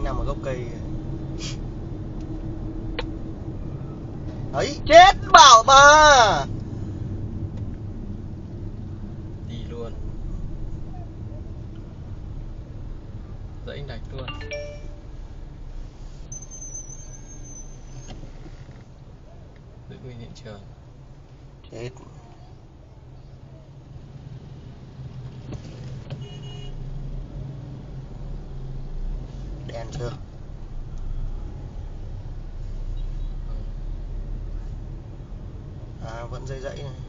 nằm ở gốc cây. Ấy, chết bảo mà. Đi luôn. Dãy đạch luôn. Giữ nguyên hiện trường. Chết. Đèn chưa? À vẫn dây dãy này.